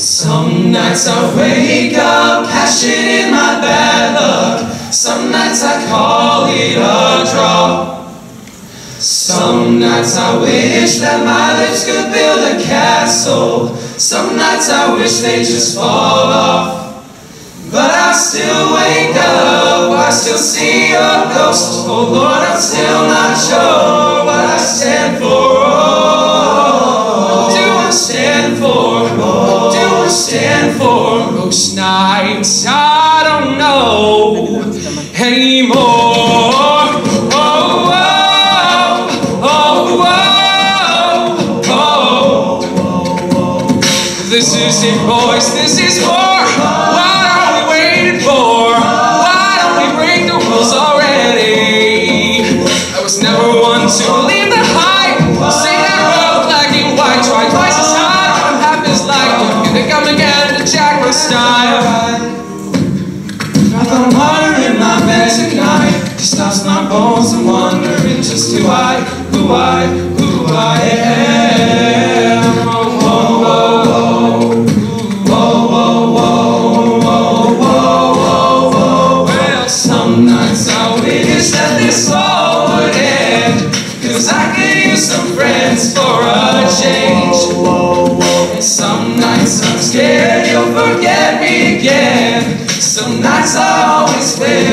Some nights I wake up cashing in my bad luck. Some nights I call it a draw. Some nights I wish that my lips could build a castle. Some nights I wish they just fall off. But I still wake up, I still see your ghost. Oh Lord, I'm still not sure what I stand for. Oh, what do I stand for? What do I stand for? Most nights I don't know anymore. Oh, oh, oh, oh, oh. This is it, boys, this is war. What are we waiting for? Why don't we break the rules already? I was never one to leave the hype. Say that road black and white. Try twice as hard. What happens like you think I'm again to jack my style. I found water in my bed tonight. It stops my bones and wondering just who I am. Oh, oh, oh, oh. Well, some nights I wish that this all would end, 'cause I could use some friends for a change. And some nights I'm scared you'll forget me again. Some nights I always wish